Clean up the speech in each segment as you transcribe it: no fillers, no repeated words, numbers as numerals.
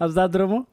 Ați dat drumul?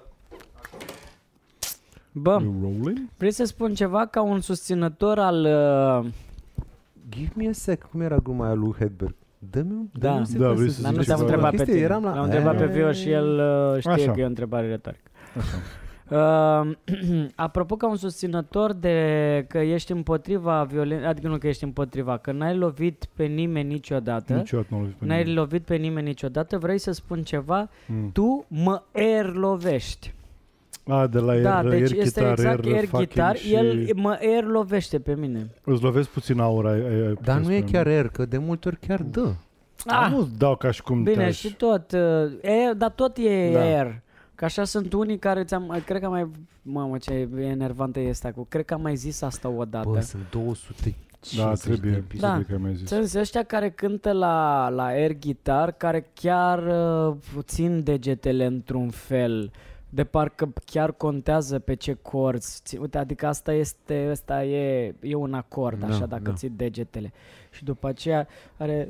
Bă, vrei să spun ceva ca un susținător al... Give me a sec. Cum era gluma aia lui Hedberg? Dă-mi Da, vrei dar nu te-am întrebat pe tine. L-am întrebat pe Vio și el știe Așa. că e o întrebare retorică. Așa. Apropo, ca un susținător de că ești împotriva violenței, adică nu că ești împotriva, că n-ai lovit pe nimeni niciodată, Niciodată nu lovit pe n-ai nimeni. lovit pe nimeni niciodată, vrei să spun ceva, tu mă lovești. De la Da, air, deci air este guitar, exact air fucking guitar, și... el mă lovește pe mine. Îți lovesc puțin aura. Dar nu e chiar air, că de multe ori chiar dă. Nu dau ca și cum Bine, te-aș... și tot, dar tot e Da. air. Că așa sunt unii care cred că mai... Mamă, ce enervantă e asta cu... Cred că am mai zis asta odată. Bă, sunt 200. Da, trebuie Da. că mi-ai zis. Sunt ăștia care cântă la air guitar, care chiar țin degetele într-un fel, de parcă chiar contează pe ce corzi. Uite, adică asta e un acord, așa, dacă ții degetele. Și după aceea are...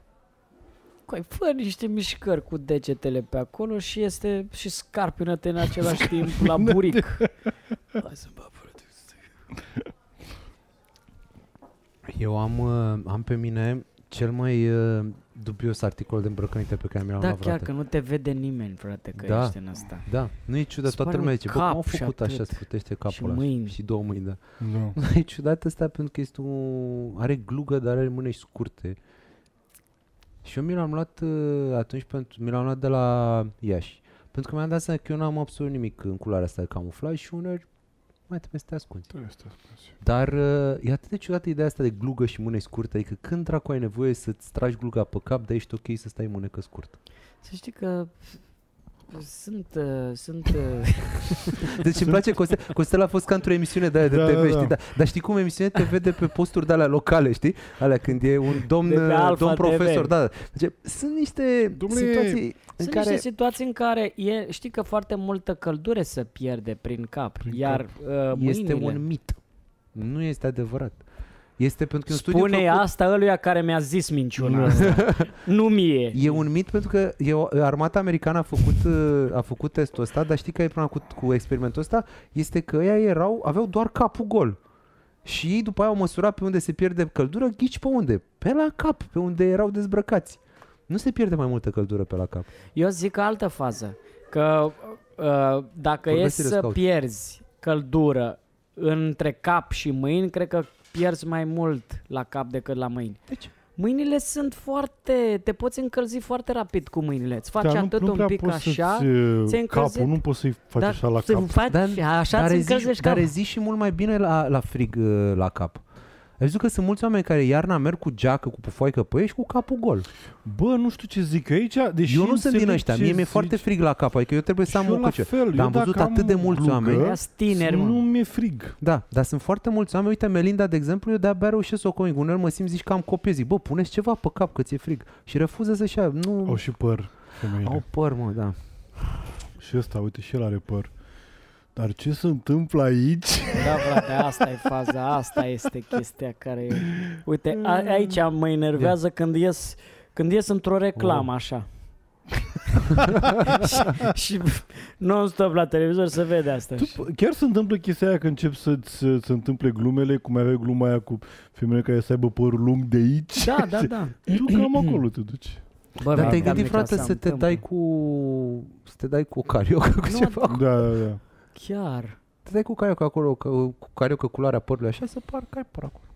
Fă niște mișcări cu degetele pe acolo și scarpină-te în același timp la buric. Hai să Eu am pe mine cel mai dubios articol de îmbrăcăminte pe care mi l-am luat Da, chiar vreodată. că nu te vede nimeni, frate, că Da. ești în asta. Da, nu e ciudat, Îți toată pare lumea un zice, bă, cum au cap și făcut așa, atât. se plutește capul Și ăla mâini. și 2 mâini, da. Da. E ciudat asta pentru că este are glugă, dar are mânești scurte. Și eu mi l-am luat atunci, mi l-am luat de la Iași. Pentru că mi-am dat seama că eu n-am absolut nimic în culoarea asta de camuflaj și uneori mai trebuie să te ascunzi. Dar e atât de ciudată ideea asta de glugă și mânești scurte, adică când dracu ai nevoie să-ți tragi gluga pe cap, dar ești ok să stai mânecă scurtă. Să știi că sunt Deci îmi place Costel a fost ca într-o emisiune de aia de TV, știi? Dar știi cum emisiunea TV de pe posturi de alea locale, știi? Alea când e un domn profesor, da. Deci sunt niște situații Sunt niște situații în care știi că foarte multă căldură se pierde prin cap, iar este mâinile... un mit. Nu este adevărat. Este pentru că spune asta ăluia care mi-a zis minciuna asta. Nu mie. E un mit pentru că armata americană a făcut testul ăsta, dar știi că e problema cu experimentul ăsta? Este că ei aveau doar capul gol. Și ei după aia au măsurat pe unde se pierde căldură, ghici pe unde? Pe la cap, pe unde erau dezbrăcați. Nu se pierde mai multă căldură pe la cap. Eu zic altă fază, că dacă e să pierzi căldură între cap și mâini, cred că pierzi mai mult la cap decât la mâini. Deci? Mâinile sunt te poți încălzi foarte rapid cu mâinile. Îți faci atât un pic așa, ți-ai încălzit. Capul nu poți să-i faci așa la cap. Așa ți încălzești capul. Dar reziști și mult mai bine la frig la cap. Ai văzut că sunt mulți oameni care iarna merg cu geacă, cu pufoaică pe ei și cu capul gol. Bă, nu știu ce zic aici. Eu nu sunt din ăștia, mie mi-e foarte frig la cap, adică eu trebuie să am mucăce. Dar am văzut atât de mulți oameni. Nu mi-e frig. Da, dar sunt foarte mulți oameni. Uite, Melinda, de exemplu, eu de-abia reușesc să o conving. Uneori mă simt, zici că am copii, zic, bă, puneți ceva pe cap că ți-e frig. Și refuză să-și ia. Nu... Au și păr femeile. Au păr, mă, da. Și ăsta, uite, și el are păr. Dar ce se întâmplă aici? Da, frate, asta e faza, asta este chestia care e... Uite, aici mă enervează când ies într-o reclamă, așa. și non-stop la televizor se vede asta. Chiar se întâmplă chestia aia că încep să se întâmple glumele, cum avea gluma aia cu femeile care să aibă părul lung de aici? Da. Tu cam acolo te duci. Bă, dar te-ai gândit, frate, să te dai cu carioca cu ceva? Da. Chiar. Te dai cu carioca acolo, cu carioca culoarea părului așa, să par că ai păr acolo.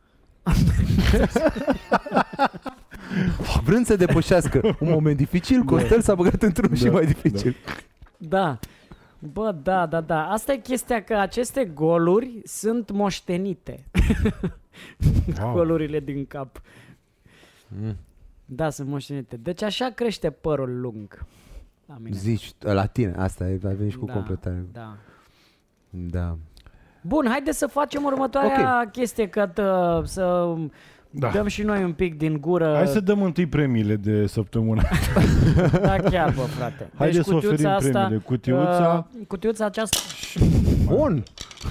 Vrând să depășească un moment dificil, Costel s-a băgat într-unul și mai dificil. Da. Bă, da. Asta e chestia, că aceste goluri sunt moștenite. Golurile din cap. Da, sunt moștenite. Deci așa crește părul lung. La mine. Zici, la tine, asta e, ai venit și cu completare. Da. Bun, haide să facem următoarea chestie, că să dăm și noi un pic din gură. Hai să dăm întâi premiile de săptămână. Da, chiar, bă, frate. Haide deci, să oferim premiile. Cutiuța aceasta... Bun!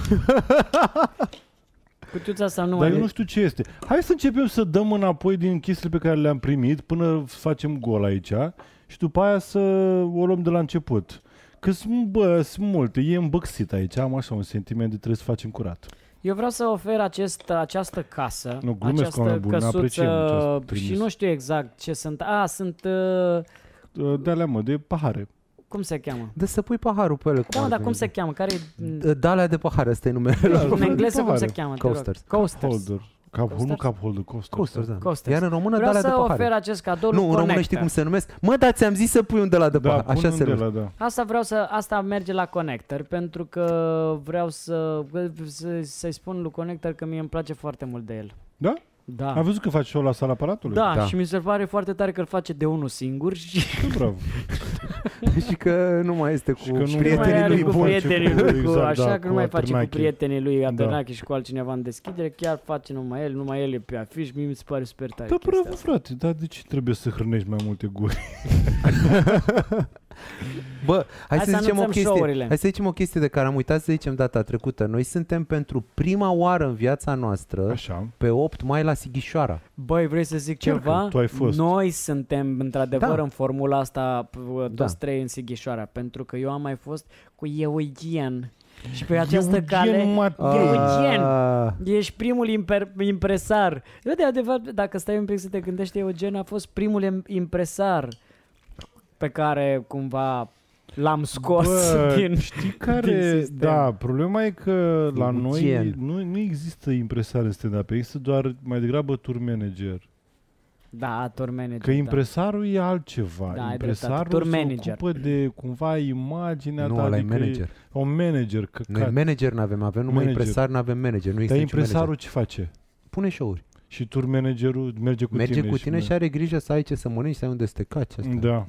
Cutiuța asta nu Dar mai... eu nu știu ce este. Hai să începem să dăm înapoi din chestiile pe care le-am primit până facem gol aici și după aia să o luăm de la început. Că sunt multe, e îmbăxit aici, am așa un sentiment de trebuie să facem curat. Eu vreau să ofer această casă, Nu, glumesc, această oameni buni, apreciem ce căsuță ați trimis. și nu știu exact ce sunt. Sunt... De-alea, mă, de pahare. cum se cheamă? De să pui paharul pe ele. Da, mă, dar cum se cheamă? Care Dalea de pahare, ăsta e numele. în engleză cum se cheamă? te rog? Coasters. Coasters. Holder. Nu cup holder, coasters. Coasters, da. Coasters. Iar în română Vreau dalea de să pahare. ofer acest cadou lui Nu, în română Connector. știi cum se numesc? Mă, dar ți-am zis să pui un de la de Da, pahare. Așa se de numește. la, da. Asta merge la Connector, pentru că vreau să-i spun lui Connector că mie îmi place foarte mult de el. Da? Da. Ai văzut că faci show la sala aparatului? Da, Da. și mi se pare foarte tare că îl face de unul singur și Bravo. Și că nu mai este cu Și că nu prietenii mai are lui, cu cu prietenii lui, cu, exact, așa da, că cu nu mai face cu Aternache. prietenii lui Aternache Da. și cu altcineva în deschidere, chiar face numai el e pe afiș, mie mi se pare super tare. Da, chestia bravo, asta. frate, dar de ce trebuie să hrănești mai multe guri? Bă, hai Hai să să zicem o anunțăm chestie. show-urile. Hai să zicem o chestie de care am uitat să zicem data trecută. Noi suntem pentru prima oară în viața noastră Așa. pe 8 mai la Sighișoara. Băi, vrei să zic Chiar că ceva? tu ai fost. Noi suntem într-adevăr Da. în formula asta toți Da. trei în Sighișoara, pentru că eu am mai fost cu Eugen și pe această cale Eugen. Ești primul impresar. Eu de adevăr, dacă stai un pic să te gândești, Eugen a fost primul impresar pe care cumva l-am scos din... știi care... sistem. Da, problema e că la noi Eugen. nu există impresar în stand-up, există doar mai degrabă tour manager. Da, tour manager. Că impresarul e altceva. Da, ai Impresarul dreptate. Tour se manager. ocupă de cumva imaginea Nu, ta. ăla e adică manager. Un manager. Noi manager n-avem, avem numai Manager. impresar, n-avem manager. Nu există Dar niciun impresarul manager. ce face? Pune show-uri. Și tour managerul merge cu Merge tine. cu tine și are grijă să ai ce să mănânci, să ai unde să te caci. Asta. Da.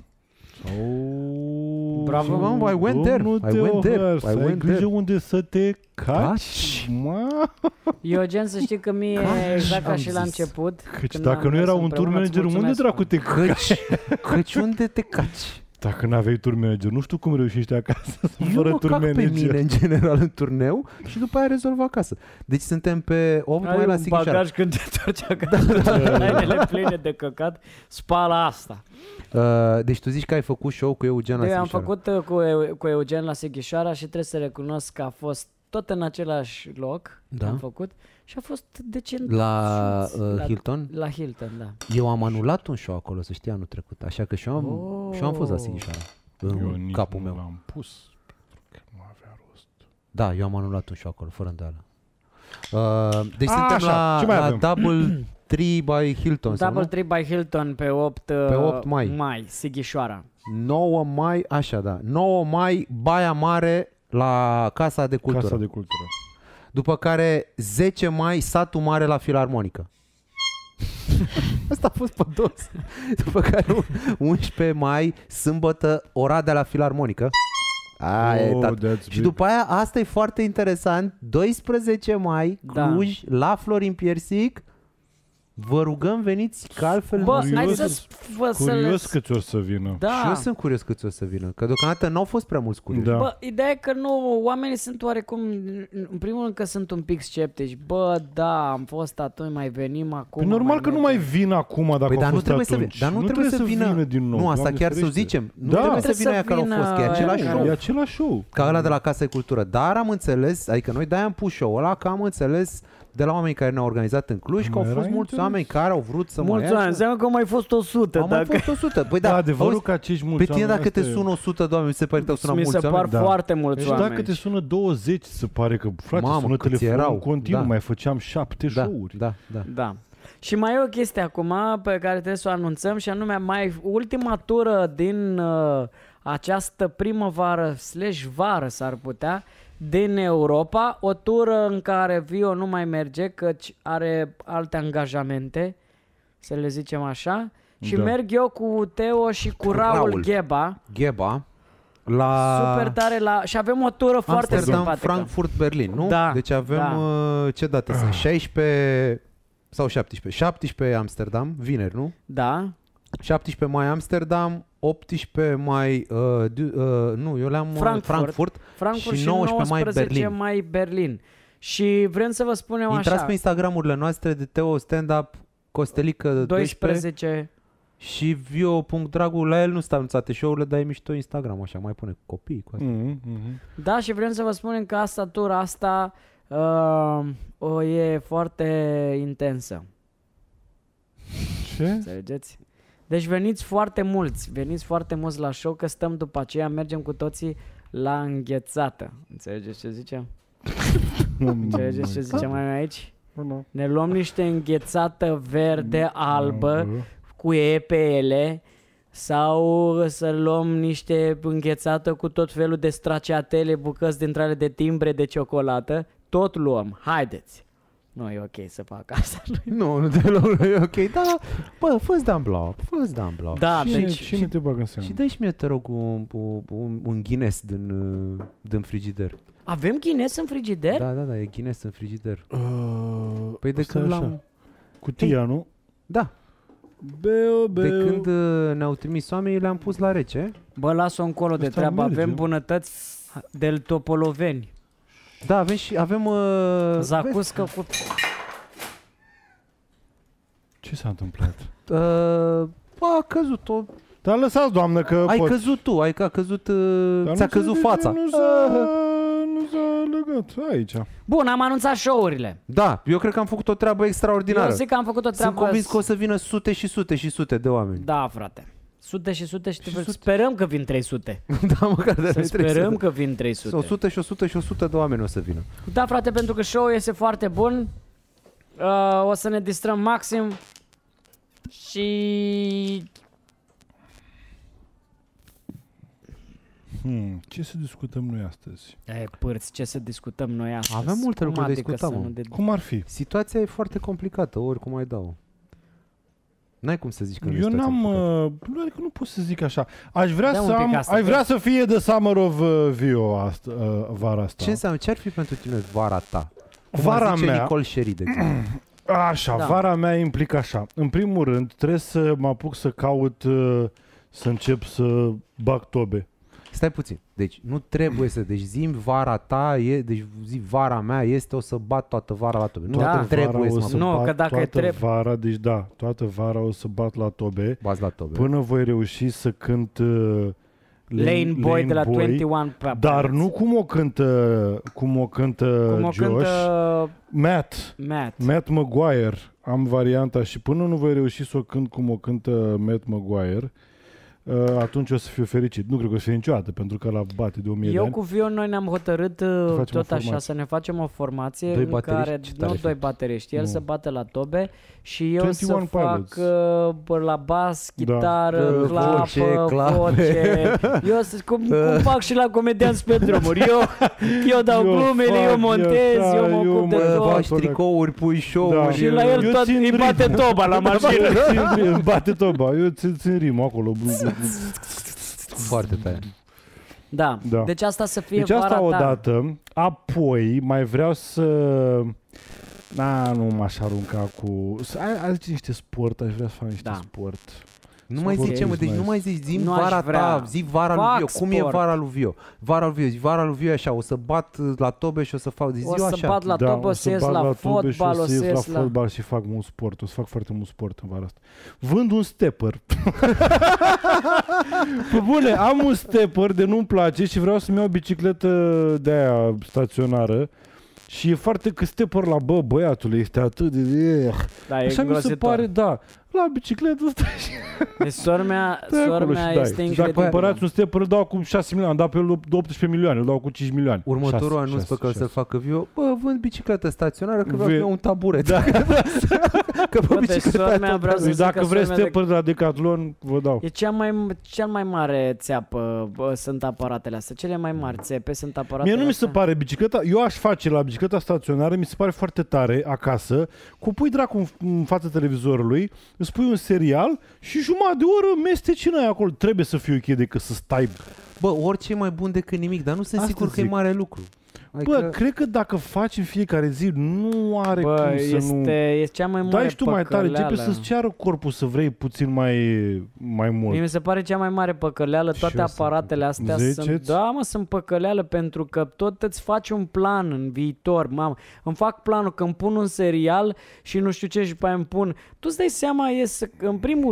Bravo. Mă, I went there. Domnul I went there. Teohar, I să ai went grijă there. unde să te caci. Caci? Mă, Eugen, să știi că mie, exact ca am și la zis. început, căci când dacă am nu mers era un tour împreună, îți manager, unde mulțumesc, dracu te caci? Căci unde te caci? Dacă n-aveai tour manager, nu știu cum reușești acasă Eu fără mă tour cac pe manager. mine în general în turneu și după aia rezolv acasă. Deci suntem pe 8 mai ai la un Sighișoara. bagaj când te întorci acasă, hainele pline de căcat, spală asta. Deci tu zici că ai făcut show cu Eugen la Eu am Sighișoara. făcut cu Eugen la Sighișoara și trebuie să recunosc că a fost tot în același loc, Da. am făcut și a fost decent. La Hilton? La Hilton, da. Eu am anulat un show acolo, să știi, anul trecut. Așa că și eu am fost la Sighișoara. Eu În nici capul nu meu. l-am pus. Că nu avea rost. Da, eu am anulat un show acolo, fără îndoială. Deci A, suntem așa, ce mai la avem? Double 3 by Hilton, sau Double nu? 3 by Hilton pe 8, Pe 8 mai. Sighișoara. 9 mai, așa da, 9 mai, Baia Mare la Casa de Cultură. Casa de Cultură. După care 10 mai, Satul Mare la Filarmonică. Asta a fost pe dos. După care 11 mai, sâmbătă, Oradea la Filarmonică. Aia e, tată. that's Și big. după aia, asta e foarte interesant, 12 mai, Da. Cluj, la Florin Piersic. Vă rugăm, veniți, că altfel Bă, nu- hai Curios- să Curios câți ori să vină. Da. Și eu sunt curios câți o să vină, că deocamdată n-au fost prea mulți curioși. Da. Bă, ideea e că nu, oamenii sunt oarecum, în primul rând că sunt un pic sceptici. Bă, da, am fost atunci, mai venim acum. Păi normal că nu mai vin acum dacă Păi, a dar nu fost trebuie să atunci. vină. Dar nu trebuie să vină din nou. Nu, asta Doamne chiar să o ferește. zicem. Nu Da. trebuie să Trebuie vină să aia care au vină fost, că e același aia. show. E același show. Ca ăla de la Casa de Cultură. Dar am înțeles, adică noi de-aia am pus show-ul ăla, că am înțeles de la oameni care ne-au organizat în Cluj, că au Era fost mulți interes. oameni care au vrut să mai Mulți oameni, înseamnă că au mai fost 100. Au mai Dacă... fost 100. Păi Da, da, adevărul auzi, că acești mulți pe tine oameni dacă te astea- sună 100 de oameni, mi se pare că te sună mi se mulți par oameni. Da. foarte mulți Deci oameni. dacă te sună 20, se pare că, frate, Mamă, sună câți telefonul erau. în continuu, Da. mai făceam 7 Da, show-uri. da, da. Da. Și mai e o chestie acum pe care trebuie să o anunțăm și anume mai ultima tură din această primăvară/vară s-ar putea din Europa, o tură în care Vio nu mai merge căci are alte angajamente, să le zicem așa, și Da. merg eu cu Teo și cu Raul Raul. Gheba. Gheba la Super tare și avem o tură foarte Amsterdam, simpatică. Frankfurt, Berlin, nu? Da, Deci avem, da. ce date sunt? 16 sau 17? 17 Amsterdam, vineri, nu? Da. 17 mai Amsterdam, 18 mai, nu, eu le-am Frankfurt și 19 mai Berlin. mai Berlin. Și vrem să vă spunem Intrați așa, pe Instagramurile noastre de Teo Stand Up, Costelică 12 12 Și Vio.Dragu, la el nu stau anunțate show-urile, dar e mișto Instagram, așa, mai pune copii cu asta. Da, și vrem să vă spunem că asta, tura asta e foarte intensă. Ce? Înțelegeți? Deci veniți foarte mulți la show, că stăm după aceea, mergem cu toții la înghețată. Înțelegeți ce zicem? Înțelegeți ce zicem mai aici? Ne luăm niște înghețată verde, albă, cu E pe ele, sau să luăm niște înghețată cu tot felul de straciatele, bucăți dintre ale de timbre de ciocolată. Tot luăm. Haideți! Nu e ok să fac asta. Nu deloc, e ok, da, bă, fă-ți dăm blow, Da, Și nu te bagă în seamă. Și dă-și mie, te rog, un Guinness din frigider. Avem Guinness în frigider? Da, e Guinness în frigider. Păi de Asta când așa. l-am... Cutia, nu? Da, Beu. de când ne-au trimis oamenii, le-am pus la rece. Bă, las-o încolo de Asta treabă. merge. Avem bunătăți del Topoloveni. Da, avem Zacuscă cu... Ce s-a întâmplat? A căzut o... Dar lăsați, doamnă, că Ai pot. căzut tu, a căzut... Dar Ți-a nu căzut înțeleg de fața. ce Nu s-a legat aici. Bun, am anunțat show-urile. Da, eu cred că am făcut o treabă extraordinară. Eu zic că am făcut o Sunt treabă... convins că o să vină sute și sute și sute de oameni. Da, frate. Sute și sute și sute. sperăm că vin 300. Da, măcar de Să sperăm că vin 300. 100 și 100 și 100 de oameni o să vină. Da, frate, pentru că show-ul este foarte bun. O să ne distrăm maxim. Și... Ce să discutăm noi astăzi? Părți, ce să discutăm noi astăzi? Avem multe lucruri de discutat, să mă. nu Cum ar fi? Situația e foarte complicată, oricum ai dau. N-ai cum să zici că nu e Eu situație n-am... complicată. Adică nu pot să zic așa. Aș vrea Dă un să pic am... asta, Aș dă. vrea să fie The Summer of Vio vara asta. Ce înseamnă? Ce ar fi pentru tine vara ta? Cum Vara ar zice mea- Nicole Sherry, de exemplu. Așa, Da. vara mea implică așa. În primul rând, trebuie să mă apuc să caut, să încep să bag tobe. Stai puțin. Deci nu trebuie să... Deci zi-mi vara ta, deci zi vara mea este o să bat toată vara la tobe. Nu Da. trebuie să o mă să Nu, bat că dacă toată trebuie- vara, deci da, toată vara o să bat la tobe bați la tobe. până voi reuși să cânt Lane Boy de la 21 Pilots. dar nu cum o cântă cum o Josh, cântă Matt Maguire. Am varianta și până nu voi reuși să o cânt cum o cântă Matt Maguire, atunci o să fiu fericit. Nu cred că o să fie niciodată, pentru că la bate de 1000 de Eu ani. cu Vio, noi ne-am hotărât facem tot o așa formație. să ne facem o formație Doi în bateriști? care, Ce nu tare doi fi. bateriști, el Nu. să bată la tobe și eu 21 să fac Pilots. la bas, Da. chitară, Voce, clapă, clape. voce. Eu cum fac și la comedianți pe drumuri. Eu dau Eu glumele, fac, eu montez, eu mă eu ocup de mă tot. Faci tricouri, pui show-uri. Da. Și la el Eu tot țin îi bate ritmul. toba la mașină. Îmi bate toba. Eu țin rimul acolo. Foarte tare. Da. Da. Deci asta să fie Deci vara asta ta. odată. Apoi mai vreau să... Nu m-aș arunca cu... Ai zis niște sport, aș vrea să fac niște Da. sport. Nu mai Ok. zice, mă, deci nu mai zici, zi Nu aș vara vrea. ta, zi vara lui Fac Vio. Cum e sport. vara lui Vio? Vara lui Vio e așa, o să bat la tobe și o să fac zi O să așa. bat la tobă, o să ies bat la tobe și fotbal, o să ies la la... fotbal și fac mult sport. O să fac foarte mult sport în vara asta. Vând un stepper. Pe bune, am un stepper de nu-mi place și vreau să-mi iau o bicicletă de aia staționară. Și e foarte că stepper la băiatule, este atât de... Da, e Așa mi se îngrozitor. pare, da. La bicicletă ăsta și Deci sora mea acolo și dai. este Și dacă incredibil. cumpărați un stepper, îl dau cu 6 milioane, îl dau pe 18 milioane, îl dau cu 5 milioane. Următorul anunț pe care o să-l facă Vio, bă, vând bicicletă staționară că vreau să iau un taburet. Da. Că pe Bă, deci bicicleta sora mea aia vreau să zic Dacă că vreți sora mea stepper de la Decathlon, vă dau. E cel mai mare țeapă, sunt aparatele astea. Cele mai mari țepe sunt aparatele Mie nu mi se astea. pare bicicleta, eu aș face la bicicleta staționară, mi se pare foarte tare acasă, cu pui dracu în fața televizorului, îți pui un serial și jumătate de oră mesteci în aia acolo. Trebuie să fie ok decât să stai. Bă, orice e mai bun decât nimic, dar nu sunt Asta sigur că e zic. mare lucru. Bă, cred că dacă faci în fiecare zi, nu are Bă, cum să nu... e cea mai mare Dai și tu mai tare, păcăleală. începe să-ți ceară corpul să vrei puțin mai mult. Mie mi se pare cea mai mare păcăleală, toate eu sunt aparatele astea sunt, Ziceți? da, mă, sunt păcăleală pentru că tot îți faci un plan în viitor, mamă. Îmi fac planul că îmi pun un serial și nu știu ce și pe aia îmi pun. Tu îți dai seama, în primul rând,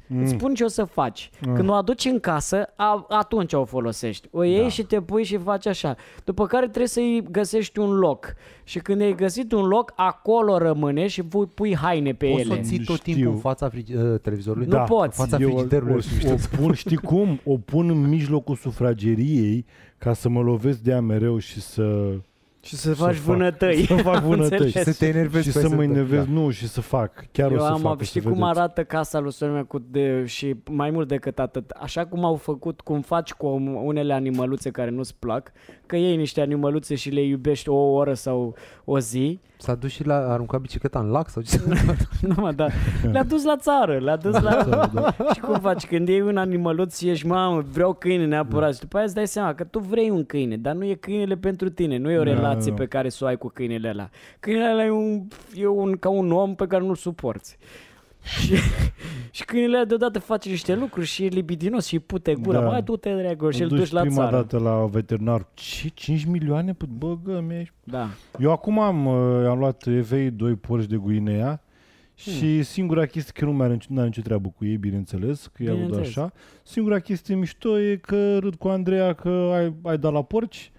Îți spun ce o să faci. Când o aduci în casă, atunci o folosești. O iei și te pui și faci așa. După care trebuie să-i găsești un loc. Și când ai găsit un loc, acolo rămâne și pui haine pe Poți ele. să o ții tot timpul în fața televizorului? Nu poți. În fața frigiderului. O pun, știi cum? O pun în mijlocul sufrageriei ca să mă lovesc de ea mereu și să... Și să faci vânătăi. Să fac vânătăi. Și să te enervezi și să mă enervez, nu, și să fac. Chiar Eu o să fac. știi cum arată casa lui soră mea și mai mult decât atât. Așa cum au făcut, cum faci cu unele animăluțe care nu-ți plac, că iei niște animăluțe și le iubești o oră sau o zi. S-a dus și a aruncat bicicleta în lac sau ce? Nu, mă, da. Le-a dus la țară, le-a dus la... Și cum faci? Când iei un animăluț și ești, mamă, vreau câine neapărat. Și după aia îți dai seama că tu vrei un câine, dar nu e câinele pentru tine, nu e o relație pe care să o ai cu câinele ăla. Câinele ăla e ca un om pe care nu-l suporți. Și câinele ăla deodată face niște lucruri și e libidinos și îi pute gura. Mai du-te, dragă, și îl duci la prima țară. dată la veterinar. Ce? 5 milioane? Bă, mi-ești... Da. Eu acum am luat evei 2 porci de Guinea și singura chestie, că nu mai are nicio treabă cu ei, bineînțeles, că i-au dat așa. Singura chestie mișto e că râd cu Andreea că ai dat la porci.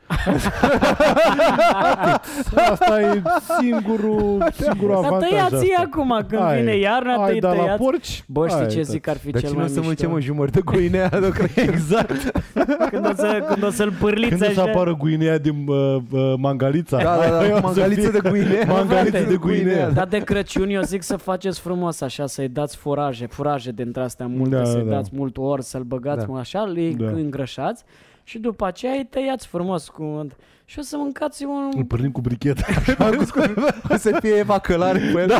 Asta e singurul avantaj. Să tăiați acum, când vine iarna, ai dat la tăiați. porci? Bă, știi ce zic ar fi cel mai mișto? Dar cine o să mâncem în jumări de Guinea? Exact. Când o să-l pârliți Când o să apară Guinea din Mangalița. Da, Mangaliță de Guinea. Mangaliță de Guinea. Dar de Crăciun eu zic să faceți frumos așa, să-i dați furaje dintre astea multe, să-i dați mult or, să-l băgați așa, îi îngrășați. Și după aceea îi tăiați frumos și o să mâncați un... Îl pârlim cu brichetă. O să fie Eva Călare cu el.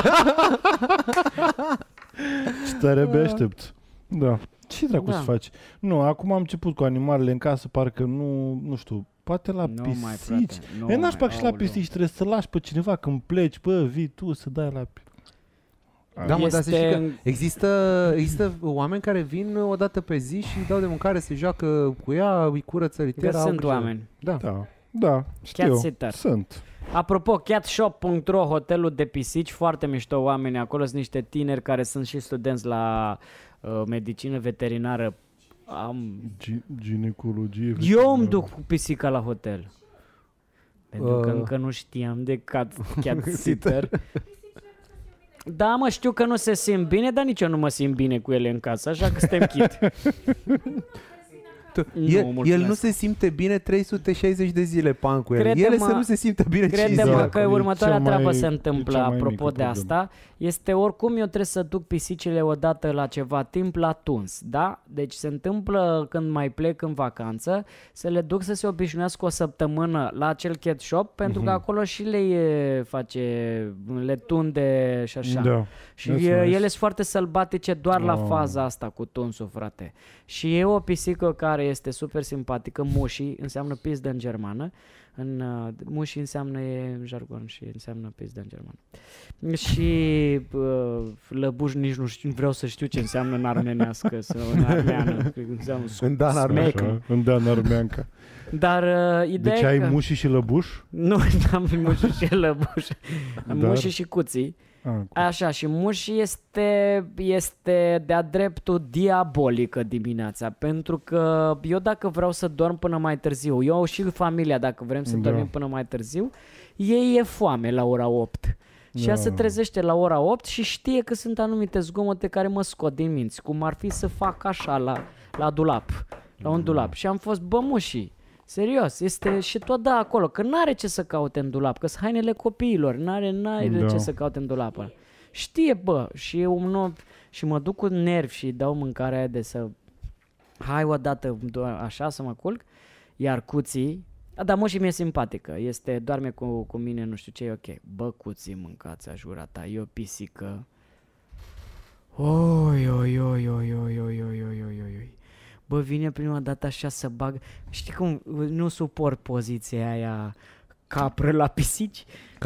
Ce tare abia aștept. Da. Ce dracu să faci? Nu, acum am început cu animalele în casă, parcă nu știu, poate la pisici. E n-aș fac și la pisici, trebuie să lași pe cineva când pleci, bă, vii tu să dai la... Da, mă, dar să știi că există oameni care vin o dată pe zi și dau de mâncare, se joacă cu ea, îi curăță litera. Sunt oameni. Da, știu. Cat sunt. Apropo, catshop.ro, hotelul de pisici, foarte mișto oameni acolo, sunt niște tineri care sunt și studenți la medicină veterinară. Ginecologie. Eu îmi duc cu pisica la hotel. Pentru că încă nu știam de cat sitter. Da, mă, știu că nu se simt bine, dar nici eu nu mă simt bine cu ele în casă, așa că suntem chit. El nu se simte bine 360 de zile, pan cu ele. Ele să nu se simtă bine 5 zile. Crede-mă că următoarea treabă se întâmplă, apropo de asta, este oricum eu trebuie să duc pisicile odată la ceva timp la tuns, da? Deci se întâmplă când mai plec în vacanță, să le duc să se obișnuiască o săptămână la acel cat shop, pentru că acolo și le tunde și așa. Da. Și ele sunt foarte sălbatice doar la faza asta cu tunsul, frate. Și e o pisică care este super simpatică, Mushi, înseamnă pizdă în germană. Mushi înseamnă în jargon și înseamnă pizdă în germană. Și lăbuș nici nu știu, vreau să știu ce înseamnă în armenească sau în armeană. În Dan armeanca. Dar ideea deci ai muși și lăbuș? Nu, n-am muși și lăbuș. Muși și cuții. Așa, și Muși este de-a dreptul diabolică dimineața, pentru că eu dacă vreau să dorm până mai târziu, eu și familia dacă vrem să dormim până mai târziu, ei e foame la ora 8. Și ea se trezește la ora 8 și știe că sunt anumite zgomote care mă scot din minți, cum ar fi să fac așa la dulap, la un dulap. Și am fost, bă, Muși, serios, este și tot acolo, că n-are ce să caute în dulap, că sunt hainele copiilor, n-are ce să caute în dulap. Știe, bă, și mă duc cu nervi și dau mâncarea aia de să hai odată așa să mă culc, iar Cuții, dar Muși mi-e simpatică, doarme cu mine, nu știu ce, e ok. Bă, Cuții, mâncați ajura ta, e o pisică. Oi. Bă, vine prima dată așa să bag. Știi cum, nu suport poziția aia capră la pisici.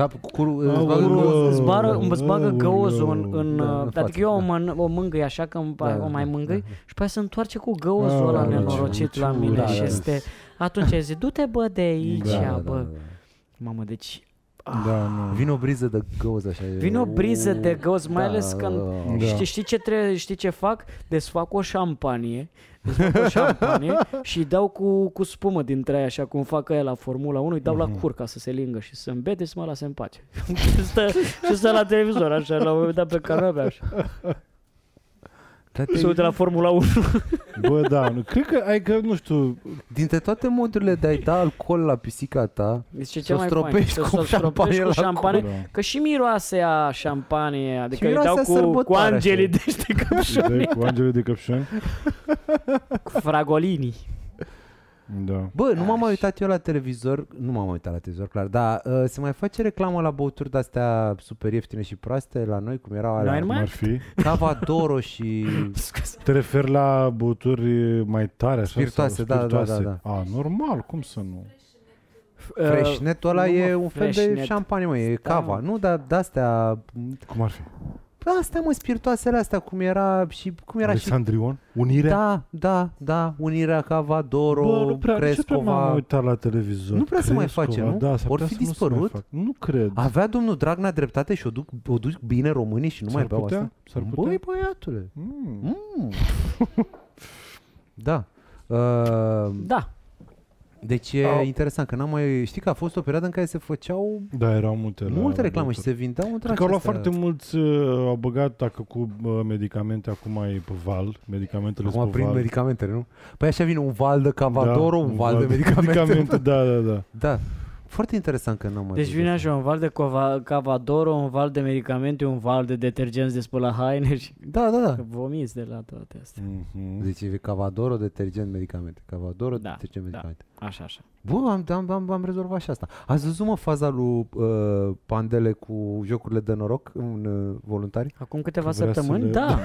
Îți bagă găozul în adică eu o mângâi așa că o mai mângâi și pe aia se întoarce cu găozul ăla nenorocit la mine și este... Atunci ai zis, du-te bă de aici, bă. Mamă, deci Da, nu. Vine o briză de găuz așa. Vine o briză de găuz, mai ales când... Da. Știi ce fac? Desfac o șampanie și îi dau cu spumă dintre aia, așa cum fac aia la Formula 1, îi dau la cur ca să se lingă și să îmbete să mă lase în pace. și stă la televizor, așa, la un moment dat pe canapea, așa. Se uită la Formula 1. Bă, da, cred că, nu știu... Dintre toate modurile de a-i da alcool la pisica ta, Zice ce să o mai stropești fain, cu șampanie la șampanie, cur. că și miroase a șampanie, adică îi miroase a dau cu sărbătoare, angelii așa. de ăștia căpșuni, Cu angelul de căpșuni. cu fragolini. Da. bă, nu m-am mai uitat eu la televizor, nu m-am uitat la televizor, clar, dar se mai face reclamă la băuturi de-astea super ieftine și proaste la noi, cum erau alea, Noi Cum mai? ar fi? Cavadoro și... Te referi la băuturi mai tare? Așa, Spiritoase, sau da, spiritoase? da. A, normal, cum să nu? Freshnet-ul ăla nu, mă, e un fel de Freshnet. șampanie, mă, e Da, cava, mă. nu, dar de-astea... Cum ar fi? Astea, mă, spiritoasele astea, cum era și... Alexandrion? Unirea? Da, Unirea, Cavadoro, Bă, nu prea, ce prea m-am Crescova. uitat la televizor? Nu prea se mai Crescova, face, nu? Da, s-ar Or putea fi să nu se mai dispărut? fac. Nu cred. Avea domnul Dragnea dreptate și o duc bine românii și nu S-ar mai beau putea? asta? S-ar putea? Băi, băiatule. Mm. Da. Da. Deci e interesant că n-am mai... Știi că a fost o perioadă în care se făceau Da, erau multe. multe reclame și băuturi. se vindeau între Cred că au luat acestea. foarte mulți, au băgat, dacă cu medicamente, acum e pe val, medicamentele Acum sunt pe prin val. medicamentele, nu? Păi așa vine un val de Cavadoro, Da, un val de medicamente. Da. Da. Foarte interesant că n-am mai Deci văzut vine asta. așa un val de Cavadoro, un val de medicamente, un val de detergenți de spălat haine și Da. că vomiți de la toate astea. Mhm. Deci e Cavadoro, detergent, medicamente. Cavadoro, Da, detergent, da. medicamente. Așa. Bă, am rezolvat și asta. Ați văzut, mă, faza lui Pandele cu jocurile de noroc în voluntari? Acum câteva Că vrea să săptămâni, le- da.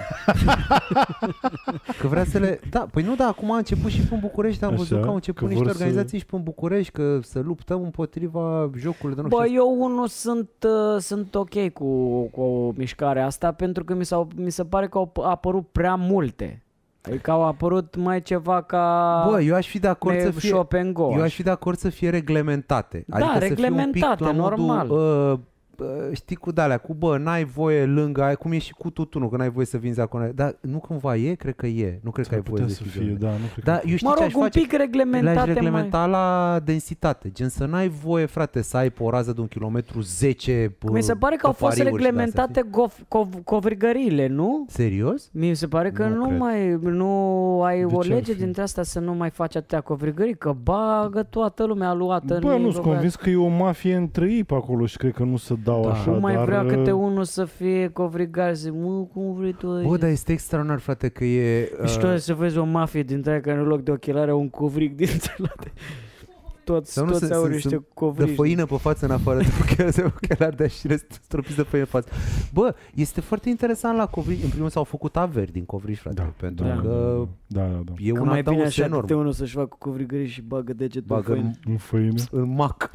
Că vrea să le... Da, păi nu, da, acum a început și pe în București, am Așa, văzut că au început că niște vor să- organizații și pe în București, că să luptăm împotriva jocurilor de noroc. Bă, Și eu unul sunt ok cu mișcarea asta pentru că mi se pare că au apărut prea multe. Adică au apărut mai ceva ca bă, eu aș fi de acord să fie... shop and go. Eu aș fi de acord să fie reglementate. Da, Adică să fie un reglementate, pic la normal. modul, știi, cu de-alea, cu bă, n-ai voie lângă aia, cum e și cu tutunul, că n-ai voie să vinzi acolo. Dar nu cumva e? Cred că e. Nu cred că S-ar ai voie putea să să fie. fie, da, nu cred Da, că... eu știu Mă ce aș rog, un face. pic reglementate Le-aș mai... reglementa la densitate. Gen să n-ai voie, frate, să ai pe o rază de 1 kilometru 10 Mi se pare că au fost căfariuri și de-astea, reglementate covrigările, nu? știi? Serios? Mi se pare că Nu cred. nu ai De o ce ar lege fi? dintre asta să nu mai faci atâtea covrigări, că bagă toată lumea luată. Bă, nu sunt convins că e o mafie între ei pe acolo și cred că nu se dau Da. așa, Nu mai dar... vrea câte unul să fie covrigar, zic, mă, cum vrei tu? Bă, dar este extraordinar, frate, că e... Și tu să vezi o mafie dintre aia care în loc de ochelare au un covrig dintre ele. Toți au niște de covrigi. făină pe față în afară de ochelari de și stropiți de făină pe față. Bă, este foarte interesant la covrigi. În primul rând s-au făcut averi din covrigi, frate, Da, pentru da. că Da. e Că un mai bine adaos așa enorm. câte unul să-și facă covrigări și bagă degetul în Bagă făină. În făină. în mac.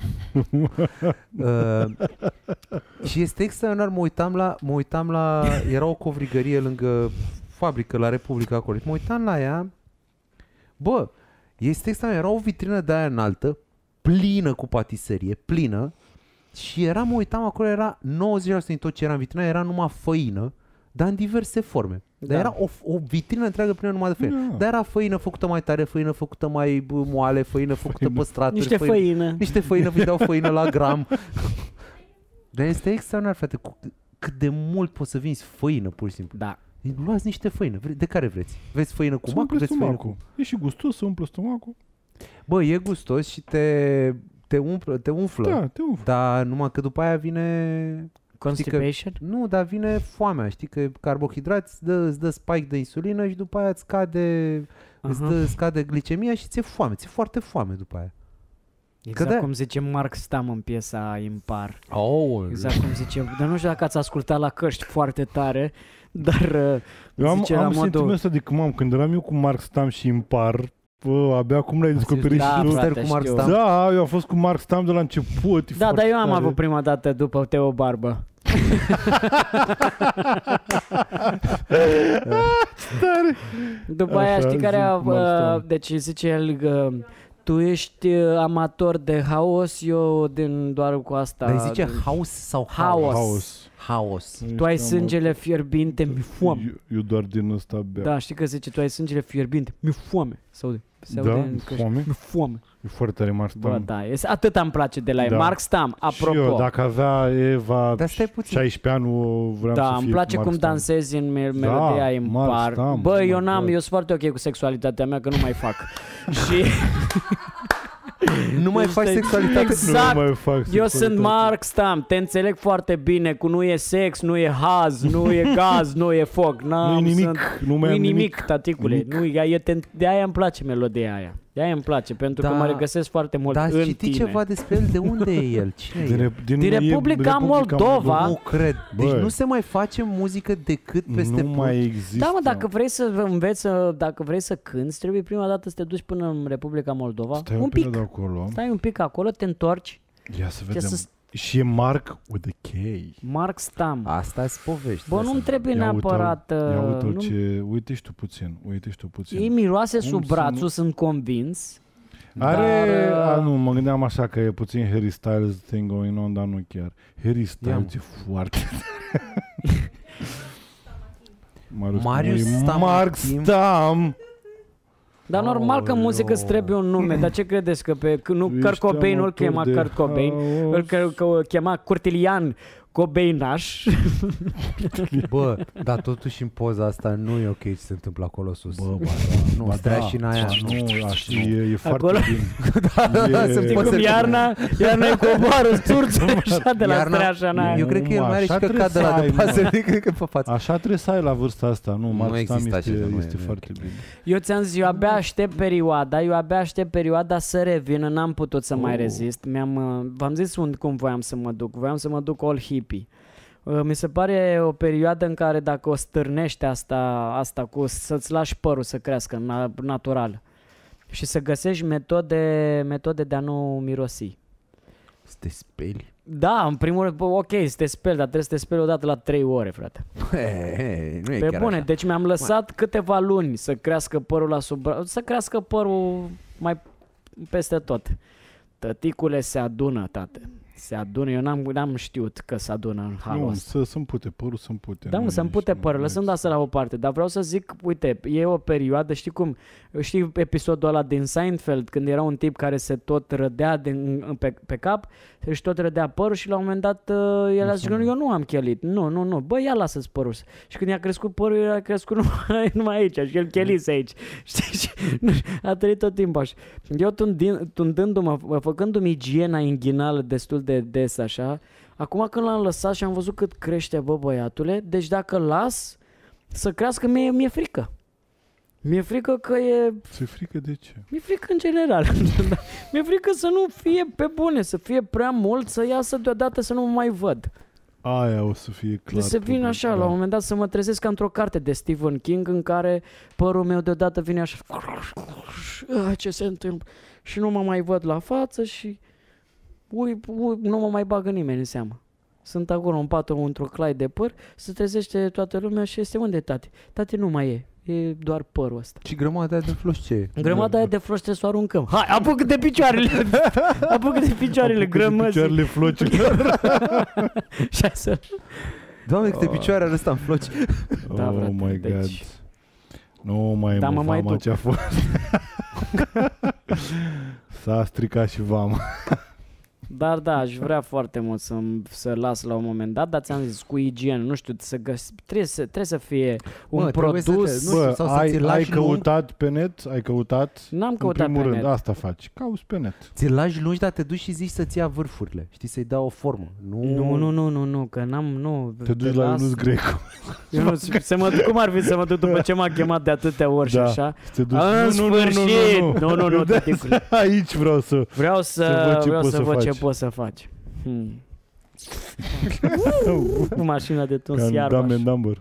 Și este extraordinar, mă uitam la era o covrigărie lângă fabrică la Republica acolo. Mă uitam la ea. Bă, este extraordinar, era o vitrină de aia înaltă, plină cu patiserie, plină. Și mă uitam acolo, era 90% din tot ce era în vitrină, era numai făină, dar în diverse forme. Dar Da. era o vitrină întreagă plină numai de făină. Da. Dar era făină făcută mai tare, făină făcută mai moale, făină făcută pe straturi. Niște făină. Niște făină, vindeau făină la gram. Dar este extraordinar, frate, cât de mult poți să vinzi făină, pur și simplu. Da. Luați niște făină, de care vreți? Vreți făină cu Să mac? umple Vreți făină stomacul. cu... E și gustos să umple stomacul. Bă, e gustos și te umflă. Da, te umflă. Dar numai că după aia vine... Constipation? Nu, dar vine foamea, știi că carbohidrați îți dă spike de insulină și după aia îți scade glicemia și ți-e foame, ți-e foarte foame după aia. Exact Că da. cum zice Mark Stam în piesa Impar. Oh, Exact cum zice, dar nu știu dacă ați ascultat la căști foarte tare, dar Eu am zice la sentimentul modul... ăsta de când eram eu cu Mark Stam și Impar, bă, abia acum l-ai descoperit da, și tu. frate, cu Mark știu. Stam. Da, eu am fost cu Mark Stam de la început. e Da, foarte dar eu am tare. avut prima dată după Teo Barbă. Tare. După aia Așa, știi care zi, Mark Stam. deci zice el Tu ești amator de haos, eu doar cu asta. Dar îi zice house sau Haos. House. Tu ai sângele fierbinte, mi foame. Eu doar din ăsta bea. Da, știi că zice, tu ai sângele fierbinte, mi foame. Se aude Da? în căști. Foame? Mi foame. E foarte tare Mark Bă, Stam. da, atât îmi place de la el. Da. Mark Stam, apropo. Și eu, dacă avea Eva Dar stai puțin. 16 ani, vreau să Da, fie îmi place Mark cum Stam. dansezi în melodia în Mark par. Stam, Bă, eu my n-am, God. eu sunt foarte ok cu sexualitatea mea, că nu mai fac. Și Nu mai faci Deci, sexualitate. exact. Nu mai fac eu sexualitate. sunt Mark Stam, te înțeleg foarte bine, cu nu e sex, nu e haz, nu e gaz, nu e foc. Nu-i nimic, nu mai nu-i am nimic, taticule. Nimic. De aia îmi place melodia aia. De aia îmi place, pentru că Da. mă regăsesc foarte mult Dar în ați citit tine. ceva despre el? De unde e el? Cine e el? Din Republica Moldova. Nu cred. Deci Bă. nu se mai face muzică decât peste Nu mai există. Da, mă, dacă vrei să înveți, dacă vrei să cânti, trebuie prima dată să te duci până în Republica Moldova. Stai un un pic. pic de acolo. Stai un pic acolo, te întorci. Ia să vedem. să- Și e Mark with a K. Mark Stam. Asta-s povești. Bă, nu-mi trebuie neapărat... Ia uite nu- ce... Uite și tu puțin. Ei miroase Cum sub să brațul, nu- sunt convins. Are... Dar, nu, mă gândeam așa că e puțin Harry Styles thing going on, dar nu chiar. Harry Styles e foarte... Marius Stam. Mark Stam. Dar normal că muzică îți trebuie un nume. Dar ce credeți? Că nu Ești Kurt Cobain nu-l amator chema de Kurt Cobain, îl chema Curtilian Cobainaș. Bă, dar totuși în poza asta nu e ok ce se întâmplă acolo sus. Bă, ba, Nu, ba, stai da. și în aia. Nu, așa, e foarte Acolo? bine. Știi cum iarna e coboară țurț așa de la Iarna- streașa în aia. Eu cred că el Nu, mai are și așa căcat de trebuie la să de ai, pasăre, mă. cred că pe față. Așa trebuie să ai la vârsta asta. Nu, Mark Stam există așa ceva, este nu e foarte ok. bine. Eu ți-am zis, eu abia aștept perioada să revină, n-am putut să mai rezist. V-am zis cum voiam să mă duc. Voiam să mă duc all hippie. Mi se pare o perioadă în care dacă o stârnești asta cu să-ți lași părul să crească natural și să găsești metode de a nu mirosi. Să te speli. Da, în primul rând, ok, să te speli, dar trebuie să te speli odată la 3 ore, frate. Nu e Pe chiar bune, așa. deci mi-am lăsat câteva luni să crească părul la să crească părul mai peste tot. Tăticule se adună, tate. Se adună, eu n-am știut că se adună în halul Nu, ăsta. să-mi pute părul, să-mi pute. Da, mă, să-mi pute părul, lăsând asta la o parte. Dar vreau să zic, uite, e o perioadă, știi episodul ăla din Seinfeld, când era un tip care se tot rădea pe cap, și tot rădea părul și la un moment dat el a zis, eu nu am chelit, nu, bă, ia lasă-ți părul. Și când i-a crescut părul, el a crescut numai aici și el chelise aici. Știi? Și a trăit tot timpul așa. Eu tundându-mă, făcându-mi igiena inghinală destul de des așa, acum când l-am lăsat și am văzut cât crește, bă, băiatule, deci dacă las să crească, mi-e frică. Mi-e frică că e... Ți-e frică de ce? Mi-e frică în general. Mi-e frică să nu fie pe bune, să fie prea mult, să iasă deodată să nu mă mai văd. Aia o să fie clar. Deci să vin problem, așa, da. la un moment dat să mă trezesc ca într-o carte de Stephen King în care părul meu deodată vine așa. Ce se întâmplă? Și nu mă mai văd la față și nu mă mai bagă nimeni în seamă. Sunt acolo în patru într-o claie de păr, se trezește toată lumea și este unde tati? Tati nu mai e. E doar părul ăsta. Și grămada de floși ce e? Grămada aia de floși trebuie să o aruncăm. Hai, apucă de picioarele! Apucă de picioarele grămăzii! Picioarele flocilor. Și hai să... Doamne, câte picioare are ăsta în floci. Da, Oh frate, my God. deci- Nu mai Da, mă mă mai vama duc. ce-a fost. S-a stricat și vama. Dar da, aș vrea foarte mult să las la un moment dat, dar ți-am zis cu igienă, nu știu, trebuie să fie un Bă, trebuie să produs. te- nu știu, Bă, sau să ți-l ai lași lung. căutat pe net? Ai căutat? N-am În căutat primul pe rând, net. asta faci. Cauți pe net. Ți-l lași lungi, dar te duci și zici să-ți ia vârfurile. Știi, să-i dau o formă. Nu, că nu. Te duci la Ionuț Grecu. Cum ar fi să mă duc după ce m-a chemat de atâtea ori și Da. așa? Te duci. În sfârșit! Nu, Da, tăticule. Aici vreau să... Vreau să văd ce faci. poți să faci. Cu mașina de tuns Ca în iarba. Dumb and Dumber.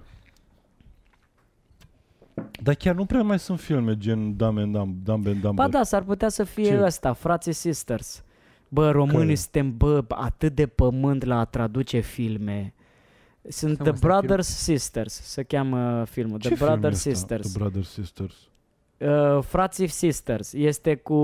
Dar chiar nu prea mai sunt filme gen Dumb and Dumber. Ba da, s-ar putea să fie Ce? ăsta, Frații Sisters. Bă, românii Care? suntem, bă, atât de pământ la a traduce filme. Sunt Sau The ăsta Brothers Sisters, se cheamă filmul. Ce The film Brothers e ăsta? Sisters. The Brothers Sisters. Frații Sisters. Este cu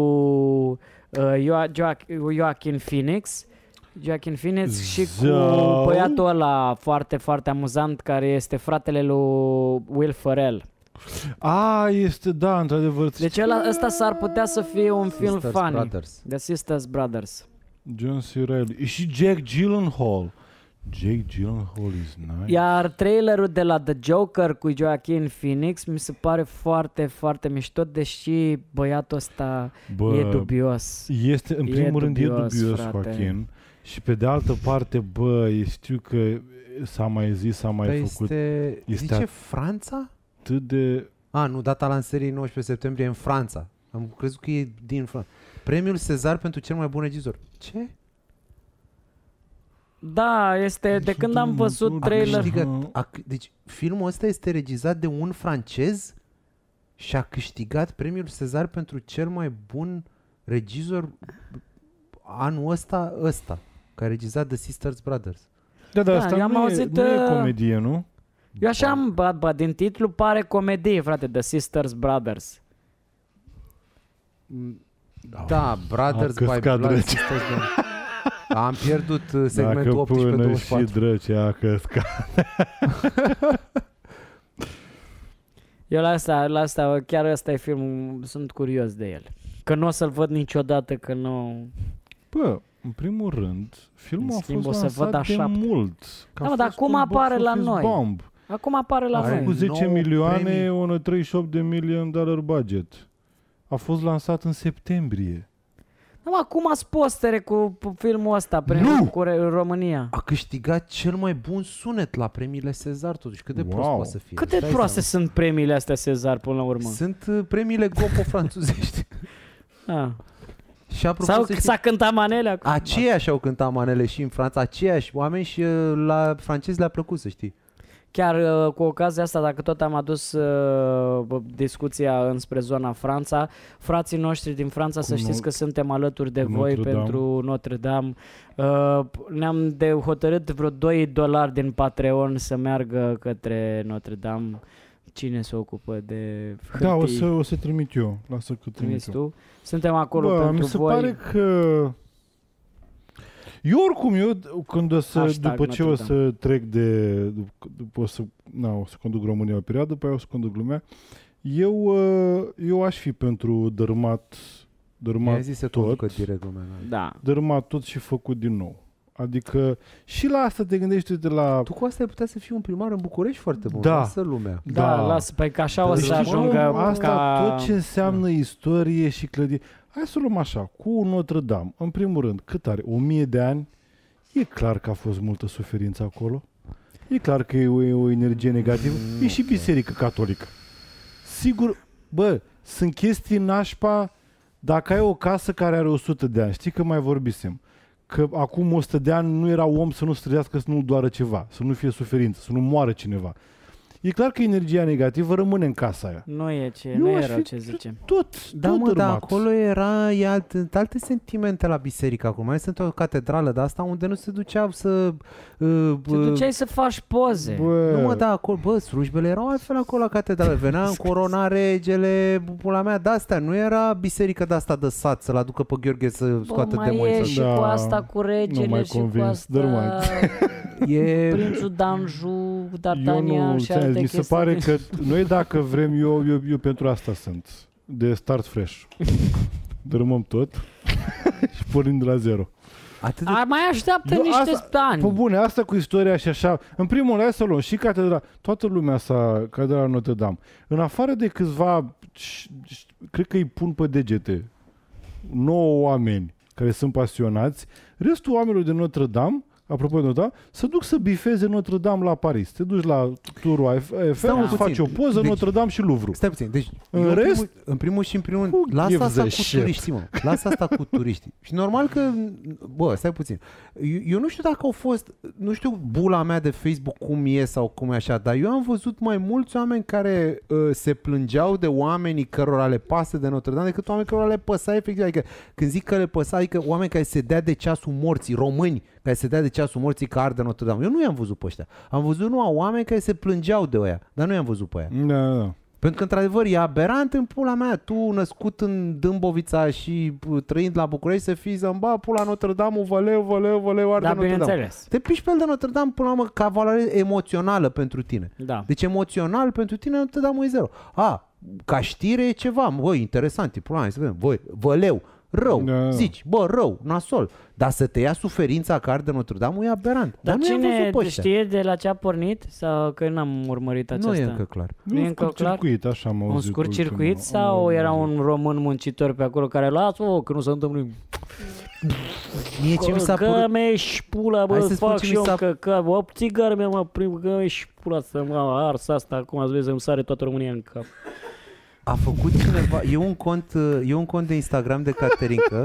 Joaquin Phoenix. Joaquin Phoenix și cu băiatul ăla foarte, foarte amuzant care este fratele lui Will Ferrell. Este, da, într-adevăr. Deci ăsta s-ar putea să fie un film Sisters funny. Brothers. The Sisters Brothers. John C. Reilly. Și Jake Gyllenhaal. Jake Gyllenhaal is nice. Iar trailerul de la The Joker cu Joaquin Phoenix mi se pare foarte, foarte mișto, deși băiatul ăsta e dubios. Este, în primul rând, e dubios, frate. Joaquin. Și pe de altă parte, știu că s-a mai zis, s-a mai făcut. Zice Franța? Atât de... Nu, data lansării 19 septembrie în Franța. Am crezut că e din Franța. Premiul Cezar pentru cel mai bun regizor. Ce? Da, este de când am văzut trailer. Deci filmul ăsta este regizat de un francez și a câștigat premiul Cezar pentru cel mai bun regizor anul ăsta, care a regizat The Sisters Brothers. Da, asta eu am auzit, nu e comedie, nu? Eu așa am, din titlu pare comedie, frate, The Sisters Brothers. Da, Brothers by Blood. Am pierdut segmentul 18-24. Dacă până și drăci a căscat. Eu la asta, chiar ăsta e filmul, sunt curios de el. Că nu o să-l văd niciodată, că nu... Bă, în primul rând, filmul a fost lansat de mult. Da, dar acum apare la noi. Bomb. Acum apare la noi. Cu 10 milioane, 38 de million dollar budget. A fost lansat în septembrie. Da, acum ați postere cu filmul ăsta cu România. A câștigat cel mai bun sunet la premiile Cezar, totuși. Cât de prost poate să fie? Cât de proaste sunt premiile astea Cezar până la urmă? Sunt premiile Gopo franțuzești. Și sau s-a cântat manele acum. Aceiași au cântat manele și în Franța, aceiași oameni și la francezi le-a plăcut, să știi. Chiar cu ocazia asta, dacă tot am adus discuția înspre zona Franța, frații noștri din Franța, să știți că suntem alături de voi pentru Notre-Dame. Ne-am hotărât vreo $2 din Patreon să meargă către Notre-Dame. Cine se ocupă de hârtii? Da, o să trimit eu. Lasă că trimit eu. Suntem acolo pentru voi. Mi se pare că... Eu oricum, după ce o să trec o să conduc România o perioadă, după aia o să conduc lumea, eu aș fi pentru dărâmat tot. Da. Dărâmat tot și făcut din nou. Adică și la asta te gândești, uite la... Tu cu asta ai putea să fii un primar în București foarte bun. Da. Lasă lumea. Da, lasă, păi că așa o să ajungă asta tot ce înseamnă istorie și clădire. Hai să luăm așa, cu Notre-Dame, în primul rând, cât are? 1000 de ani? E clar că a fost multă suferință acolo. E clar că e o energie negativă. E și biserică catolică. Sigur, sunt chestii nașpa dacă ai o casă care are 100 de ani. Știi că mai vorbisem. Că acum 100 de ani nu era om să nu strădească, să nu doară ceva, să nu fie suferință, să nu moară cineva. E clar că energia negativă rămâne în casa aia. Nu e rău ce zicem. Tot dar acolo era alte sentimente la biserică acum. Mai sunt o catedrală de asta unde nu se duceau să... Te duceai să faci poze. Acolo, slujbele erau altfel acolo la catedrală. Venea în corona regele, pula mea, de-astea. Nu era biserică de-asta de sat să-l aducă pe Gheorghe să scoată demonii. Și cu asta cu regele și cu asta... Prințul Danjou, D'Artagnan și alte chestii. Mi se pare că noi dacă vrem, eu pentru asta sunt. De start fresh. Dărâmăm tot și pornim de la zero. Mai așteaptă niște ani. Pe bune, asta cu istoria și așa. În primul rând, hai să luăm și catedrala. Toată lumea catedrala Notre-Dame. În afară de câțiva, cred că îi pun pe degete 9 oameni care sunt pasionați, restul oamenilor de Notre-Dame, apropo de Notre-Dame, să duc să bifeze Notre-Dame la Paris. Te duci la turul Eiffel, îți faci o poză, Notre-Dame și Louvre. Stai puțin. Deci, în primul și în primul rând, lasă asta cu turiștii, mă. Lasă asta cu turiștii. Și normal că, stai puțin. Eu nu știu dacă au fost, nu știu bula mea de Facebook cum e sau cum e așa, dar eu am văzut mai mulți oameni care se plângeau de oamenii cărora le pasă de Notre-Dame decât oameni cărora le păsa efectiv. Adică când zic că le păsa, adică oameni care se dea de ceasul morții, români care se dea de ceasul morții că arde Notre-Dame. Eu nu i-am văzut pe ăștia. Am văzut oameni care se plângeau de ăia, dar nu i-am văzut pe ăia. Da. Pentru că, într-adevăr, e aberant în pula mea. Tu, născut în Dâmbovița și trăind la București, să fii zâmba, pula Notre-Dame, văleu, arde Da, Notre-Dame. bineînțeles. Te piși pe el de Notre-Dame, până la urmă, ca valoare emoțională pentru tine. Da. Deci, emoțional, pentru tine, Notre-Dame e zero. Ca știre e ceva, băi, interesant, e pula mea, să vedem, băi, văleu, rău, zici, bă, rău, nasol. Dar să te ia suferința ca arde Notre-Dame e aberant. Dar nu i-am văzut cine pe ăștia. știe de la ce a pornit? Sau că n-am urmărit aceasta? Nu e încă clar. Nu e încă clar? circuit, așa am Un auzit. scurt ultima. circuit sau era un român muncitor pe acolo care lasă-o, că nu se întâmplă Mie ce mi s-a părut... Că-mi-și pula, Hai bă, să spun fac ce și mi eu s-a- că 8 țigări mă prim, că-mi-și pula să mă ars asta, acum ați vezi, îmi sare toată România în cap. A făcut cineva... E un cont de Instagram de Caterinca.